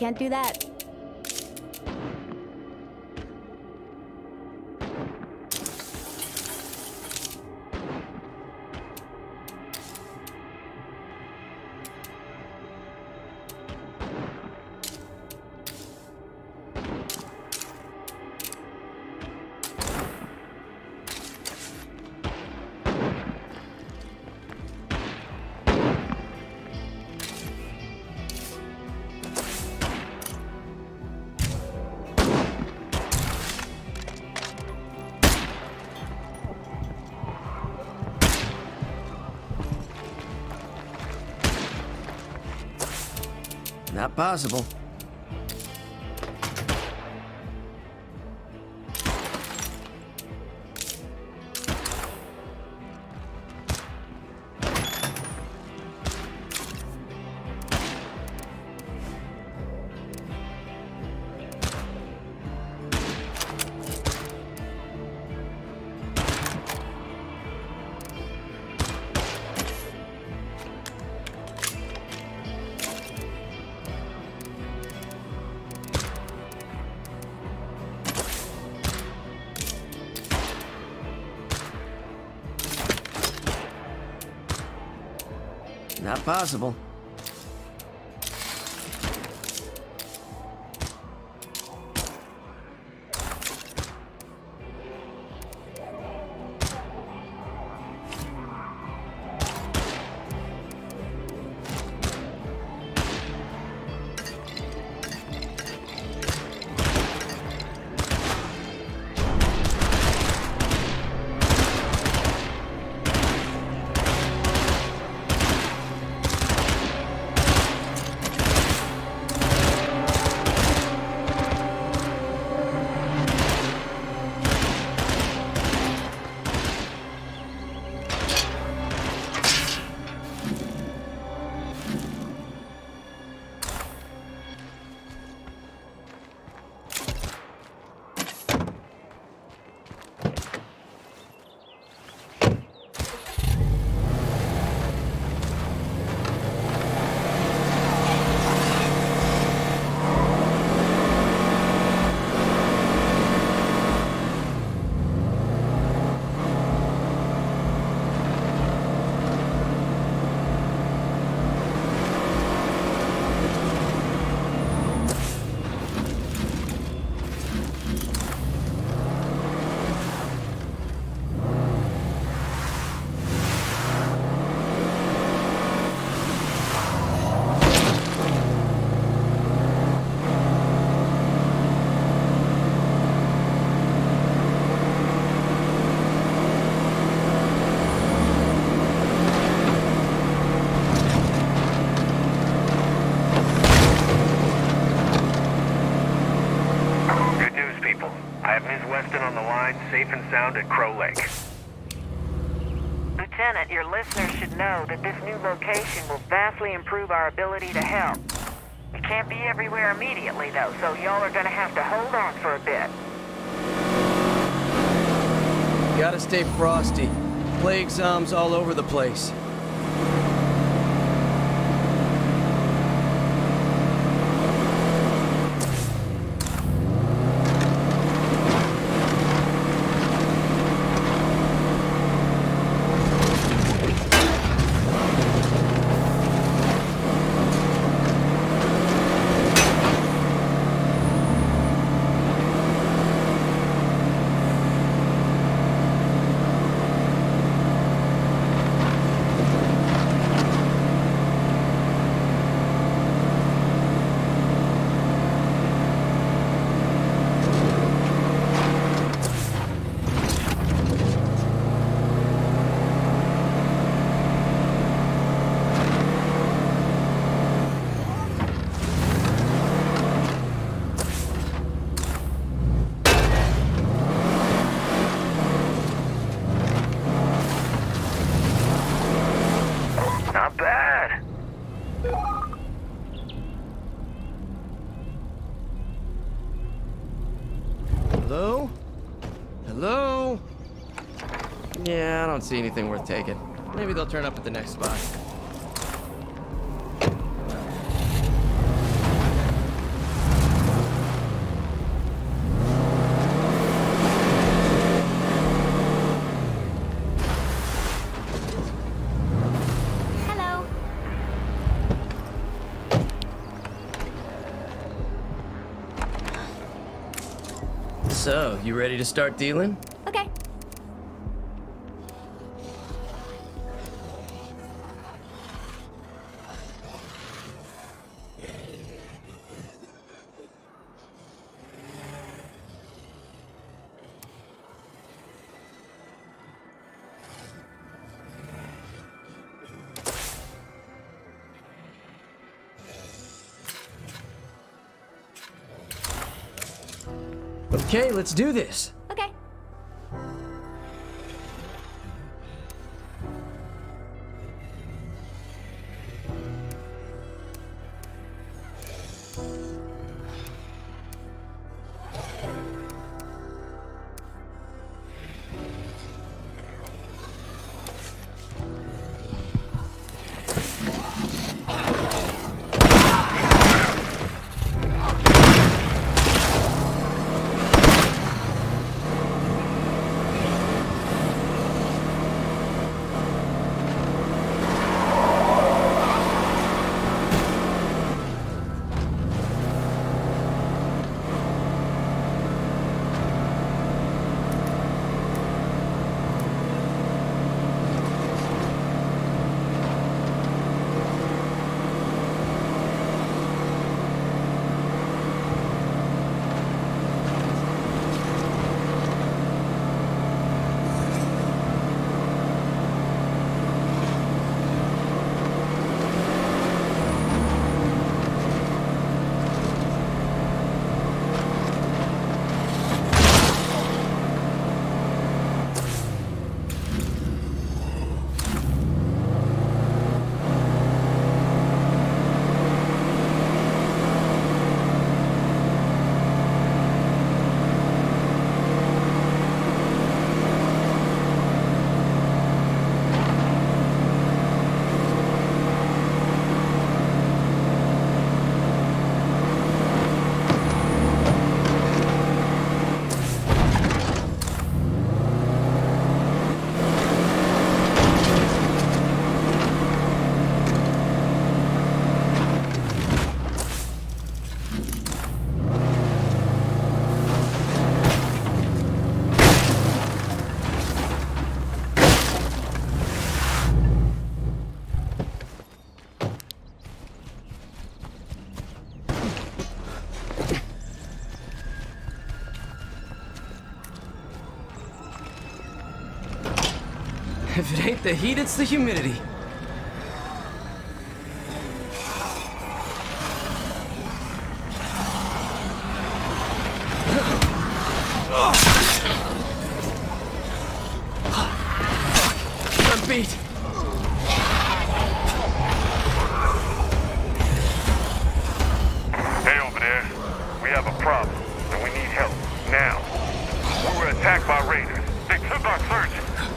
can't do that. Not possible. Not possible. Safe and sound at Crow Lake. Lieutenant, your listeners should know that this new location will vastly improve our ability to help. We can't be everywhere immediately, though, so y'all are gonna have to hold on for a bit. Gotta stay frosty. Plague zombies all over the place. Hello? Hello? Yeah, I don't see anything worth taking. Maybe they'll turn up at the next spot. So, you ready to start dealing? Okay. Okay, let's do this. Okay. If it ain't the heat, it's the humidity. I'm beat. Hey, over there. We have a problem, and we need help. Now. We were attacked by raiders. They took our surgeon.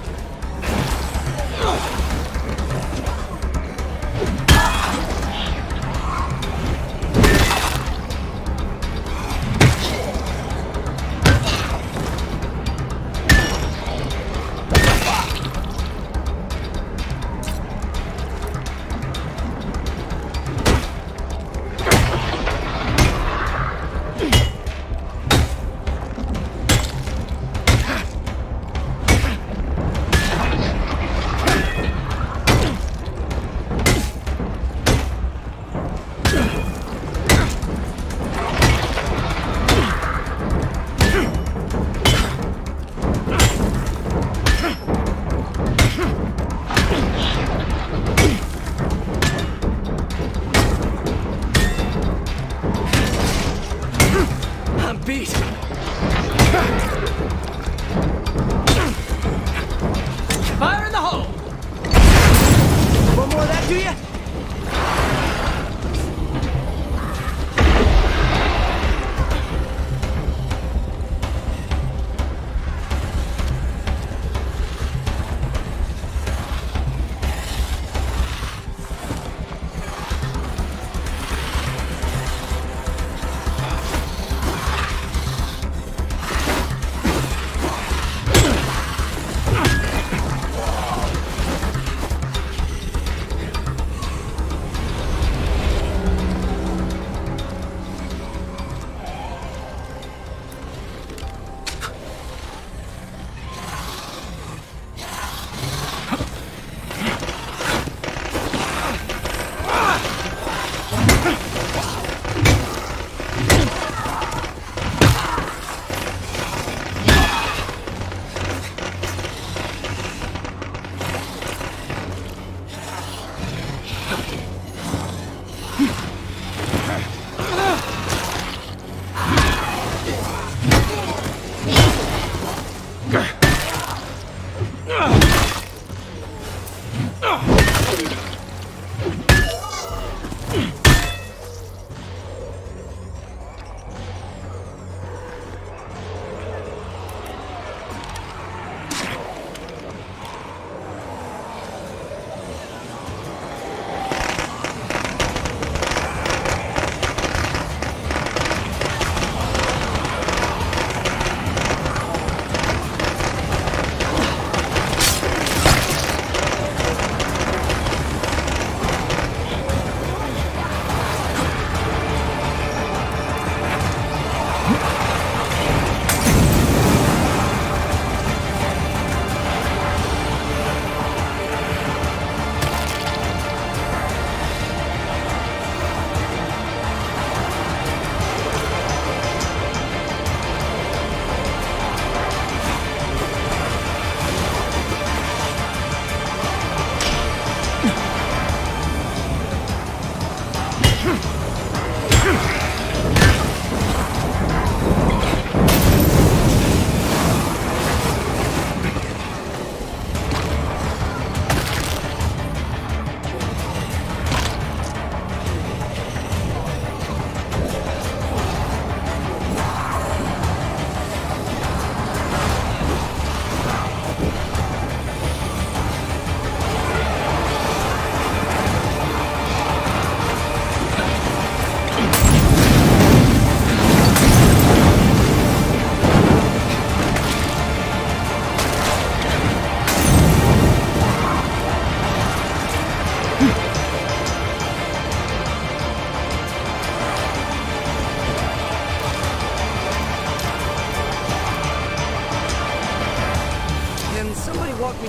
Beat! Fire in the hole! One more of that, do ya?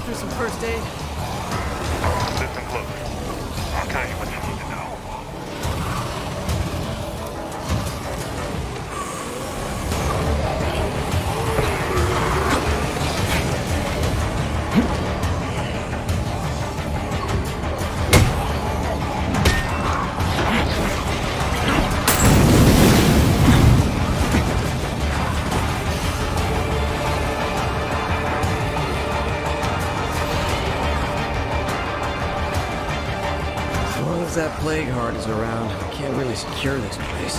through some first aid? Listen close. I'll tell you what you need to know. That plague heart is around. I can't really secure this place.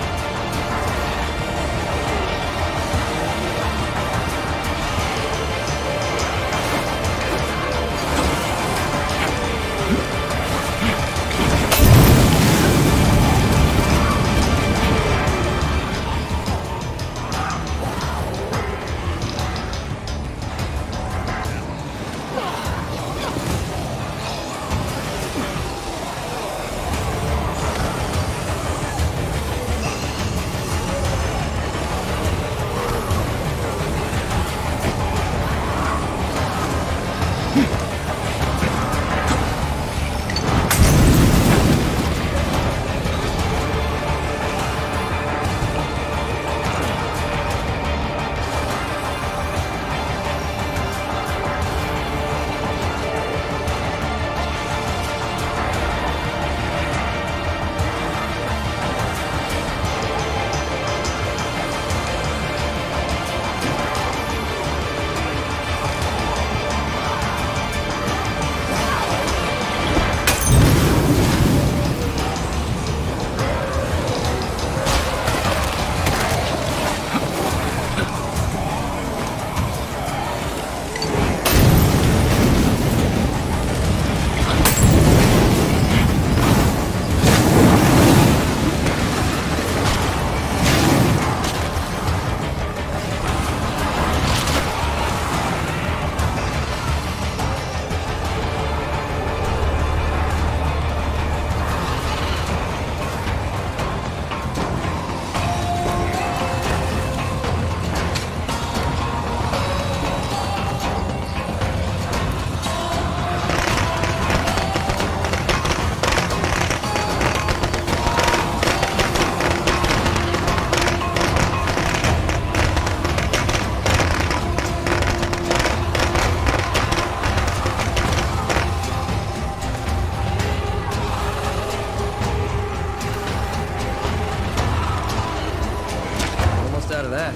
Out of that.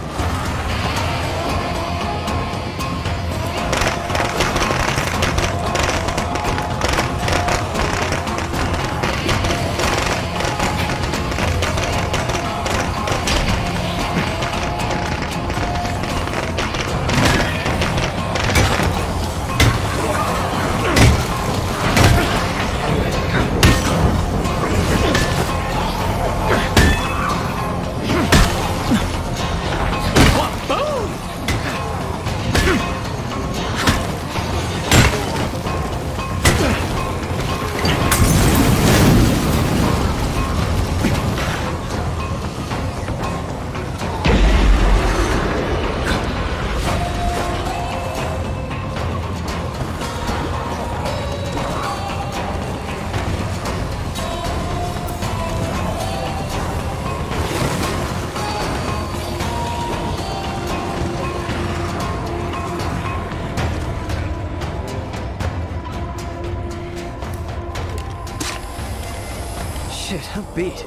Shit, I'm beat.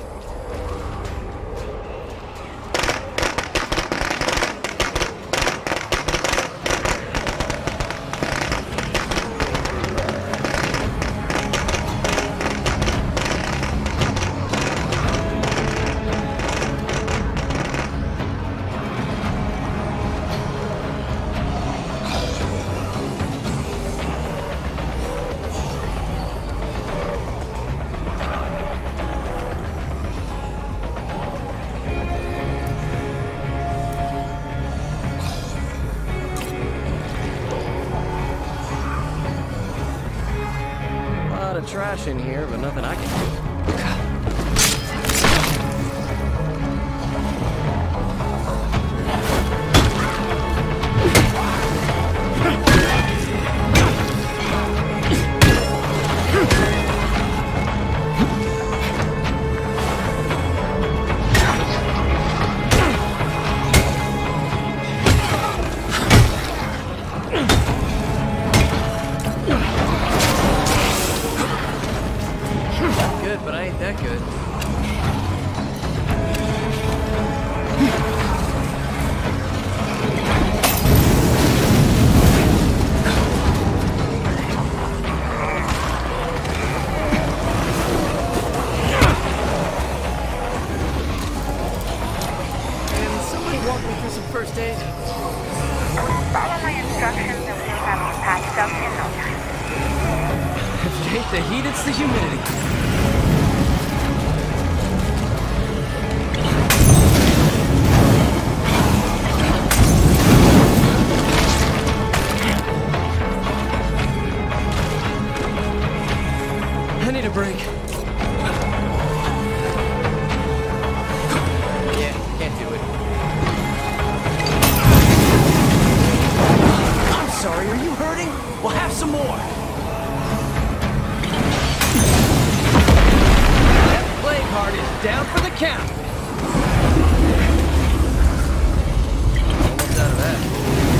Trash in here, but nothing I can do. walk me through some first aid? Follow my instructions and we'll have you patched up in no time. If it ain't the heat, it's the humidity. I need a break. Yeah, can't do it. I'm sorry, are you hurting? We'll have some more. That plague heart is down for the count. Almost out of that.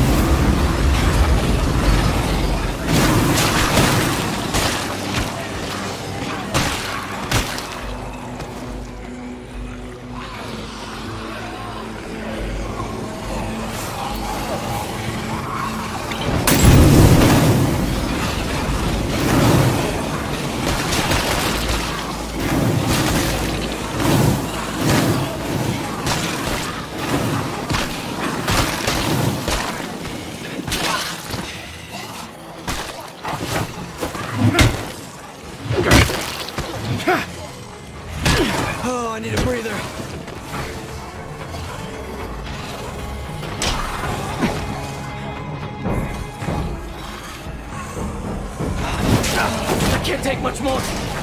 Oh, I need a breather. I can't take much more.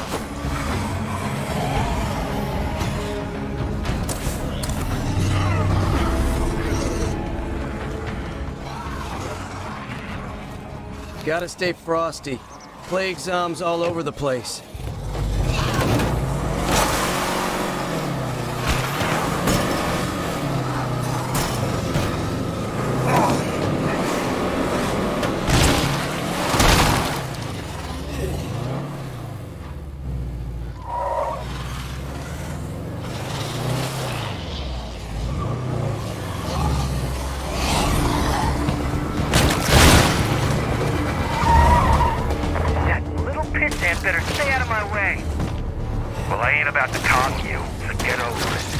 Gotta stay frosty. Plague zombies all over the place. Better stay out of my way. Well, I ain't about to talk to you, so get over it.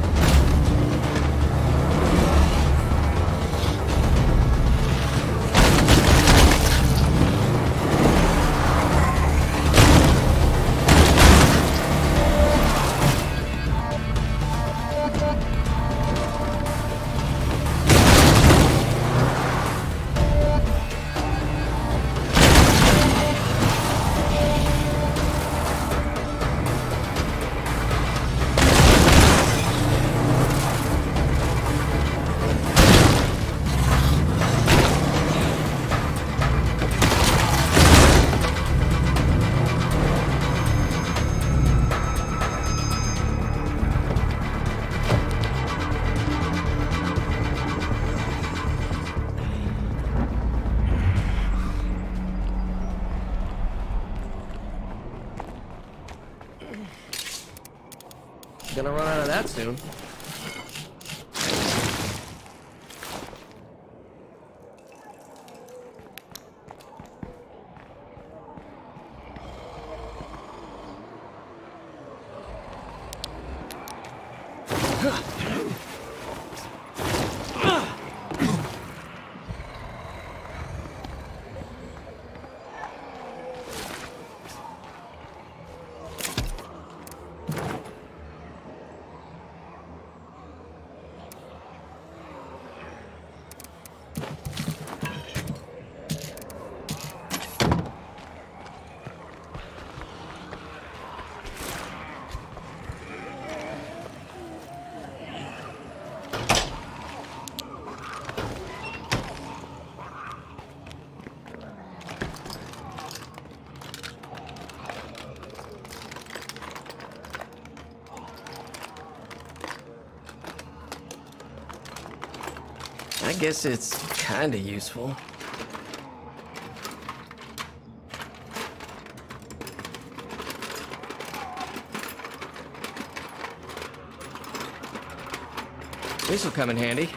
Gonna run out of that soon. I guess it's kinda useful. This'll come in handy.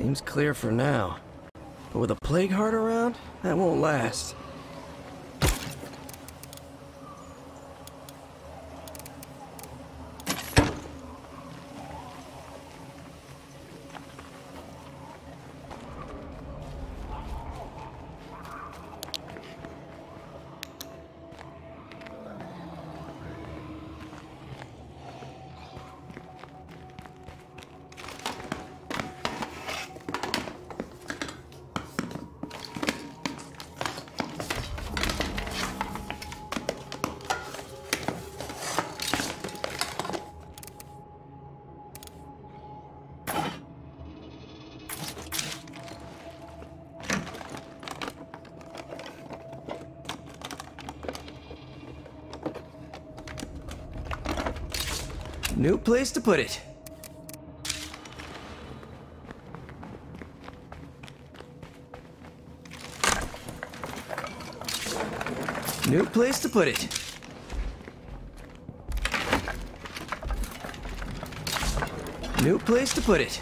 Seems clear for now. But with a plague heart around, that won't last. New place to put it. New place to put it. New place to put it.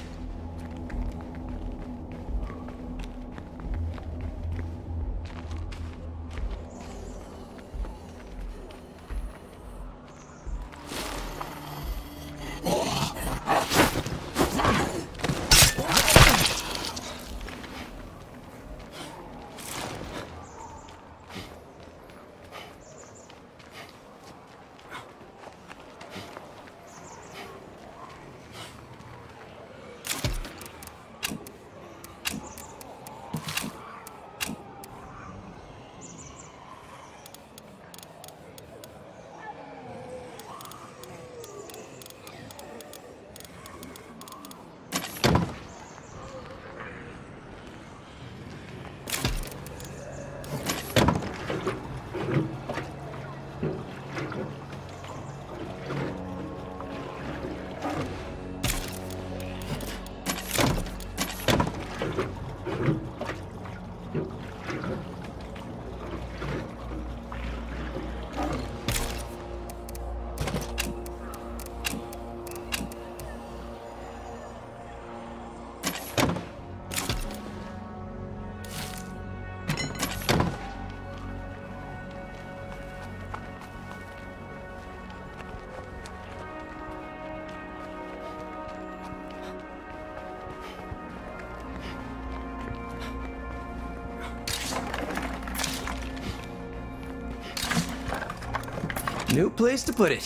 New place to put it.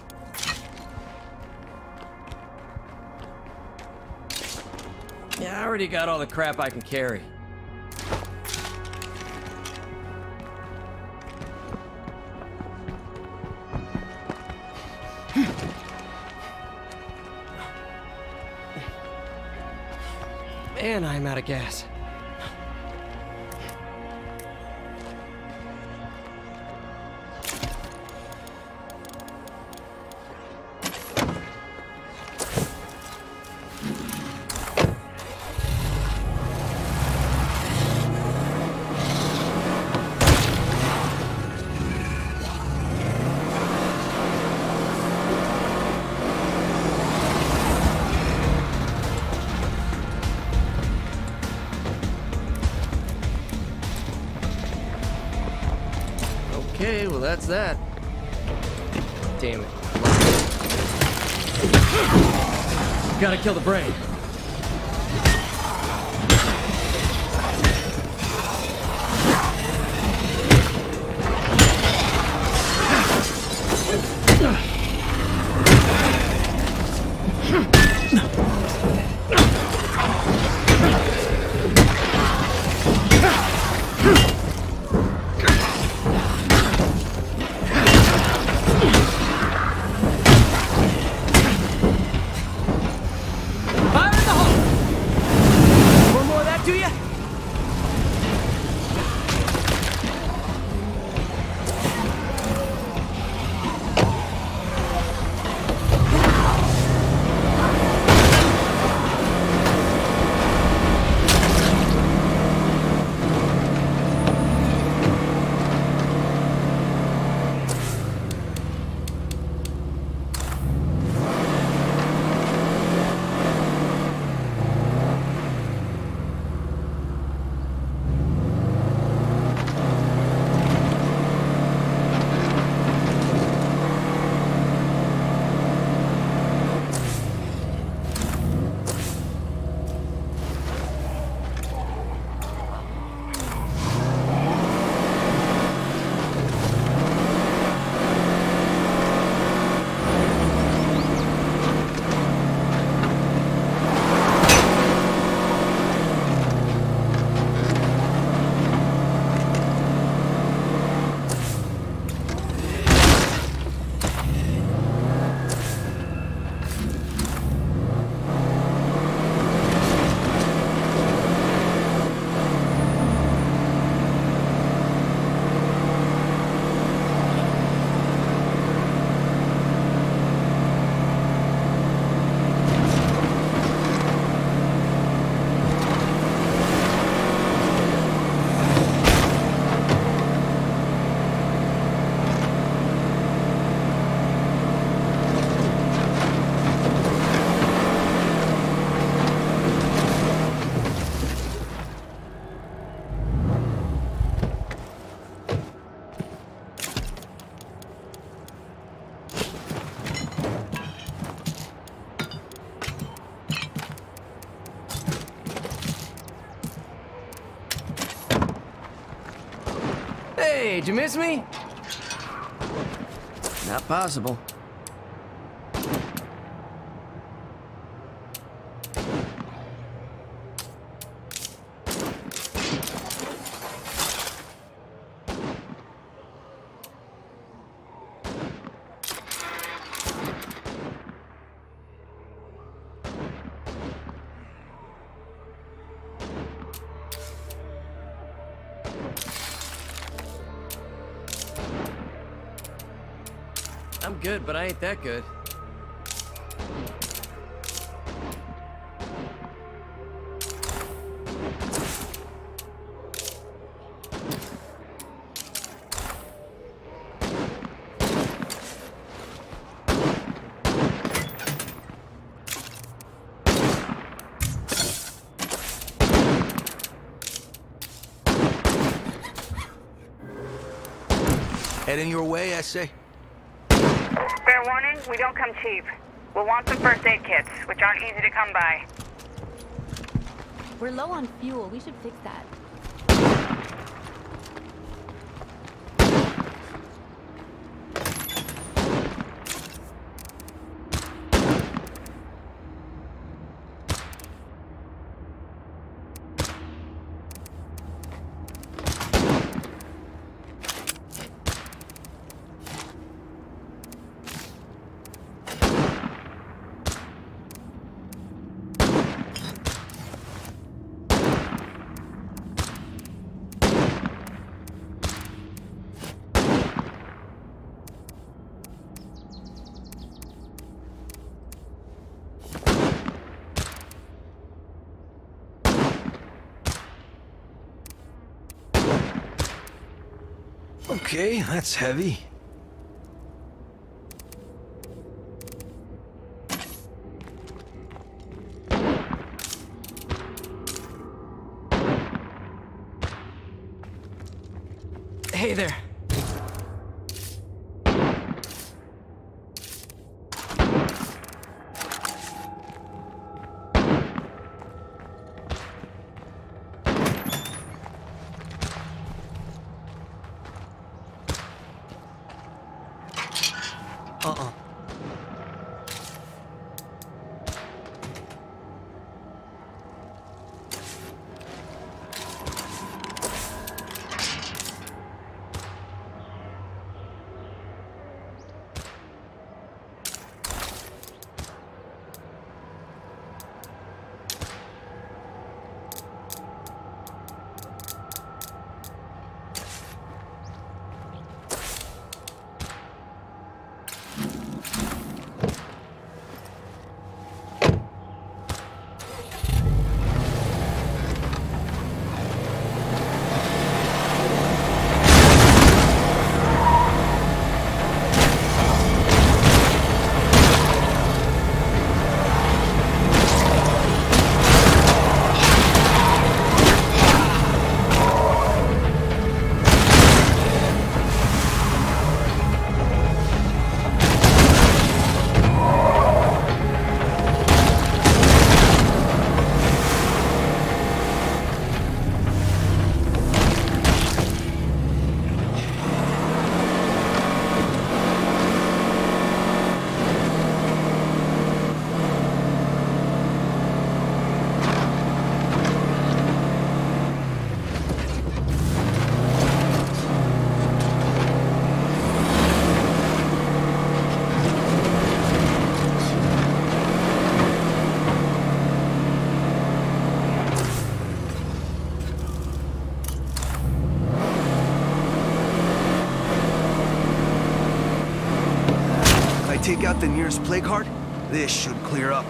Yeah, I already got all the crap I can carry. And I'm out of gas. Okay, well that's that. Damn it. Gotta kill the brain. Did you miss me? Not possible. I'm good, but I ain't that good. Heading your way, I say? Fair warning, we don't come cheap. We'll want some first aid kits, which aren't easy to come by. We're low on fuel. We should fix that. Okay, that's heavy. Hey there. Take out the nearest plague heart, this should clear up.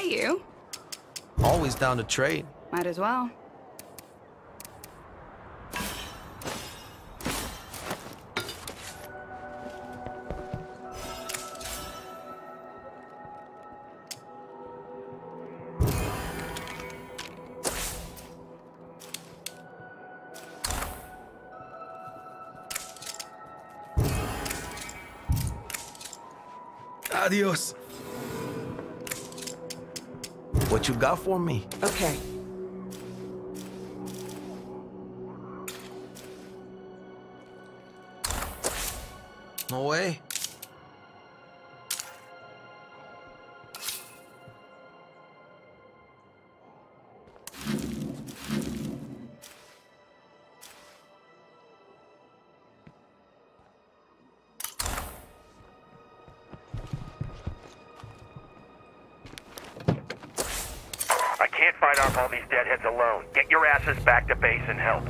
you. Always down to trade. Might as well. Adios. What you got for me? Okay. No way. I can't fight off all these deadheads alone. Get your asses back to base and help.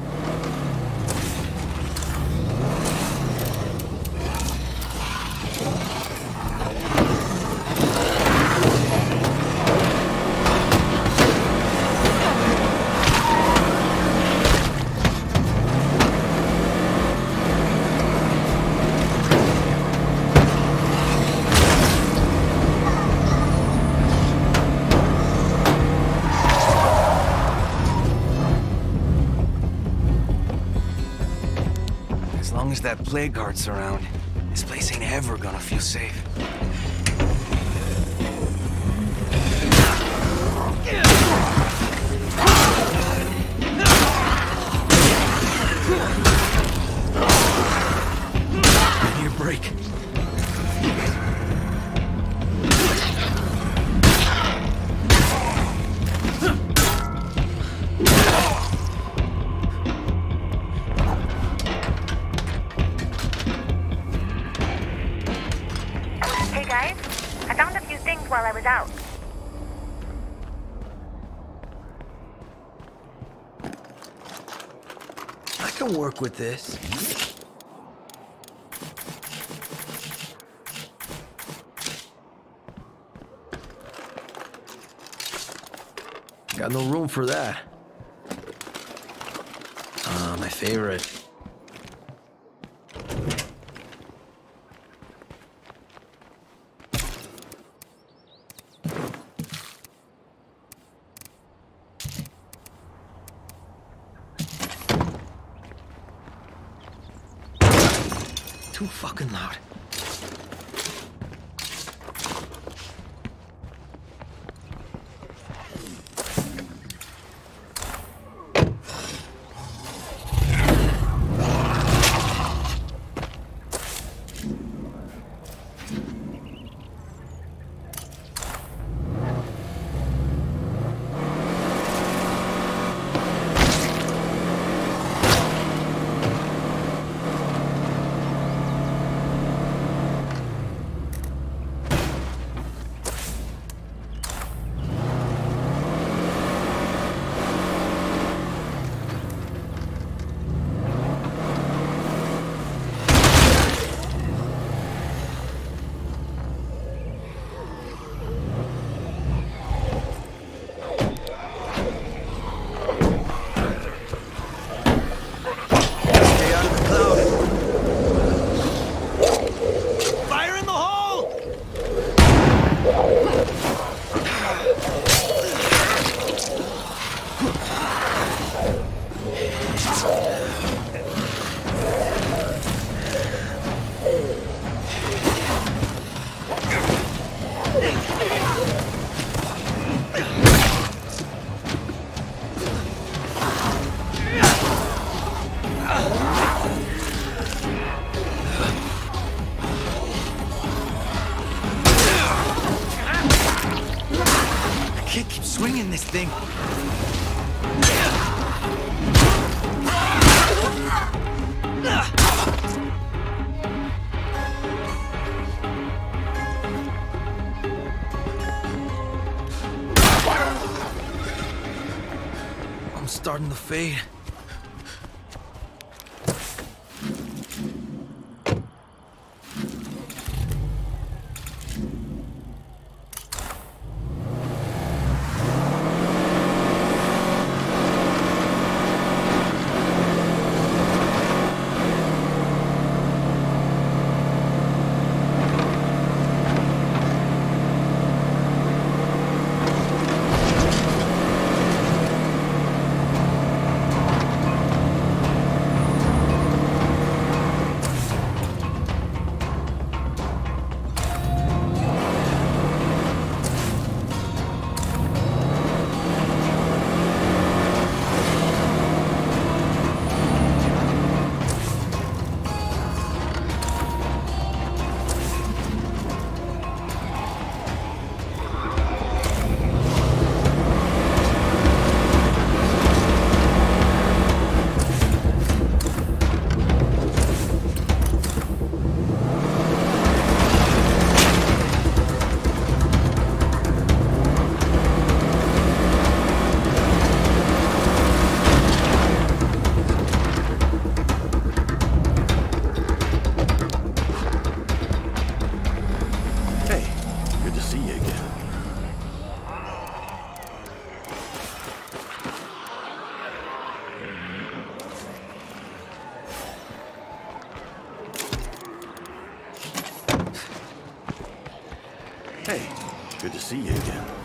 As long as that plague guard's around, this place ain't ever gonna feel safe. I need a break. Hey guys, I found a few things while I was out. I can work with this. Got no room for that. Ah, my favorite. Too fucking loud. Stay out of the cloud. Fire in the hole! I can't keep swinging this thing. I'm starting to fade. see you again.